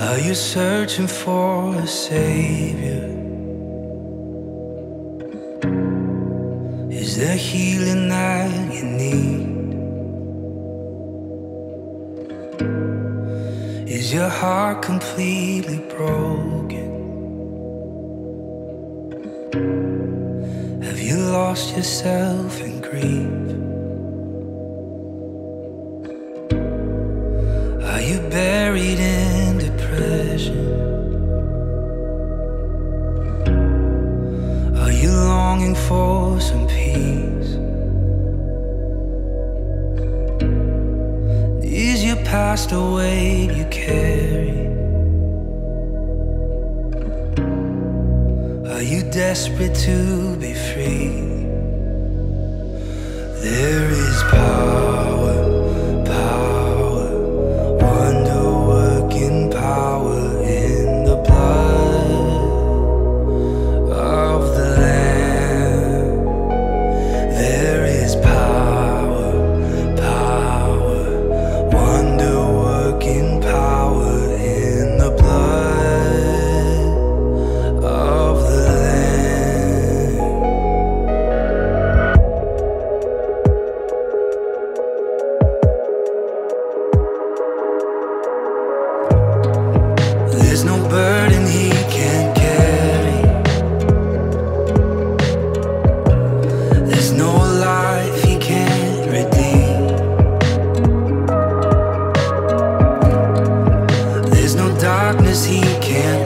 Are you searching for a savior? Is there healing that you need? Is your heart completely broken? Have you lost yourself in grief? Are you buried in depression? Are you longing for some peace? Is your past a weight you carry? Are you desperate to be free? There is power, power, wonder-working power in the blood of the Lamb. There is power, power, wonder-working power in the blood of the Lamb. There's no burden he can't carry. There's no life he can't redeem. There's no darkness he can't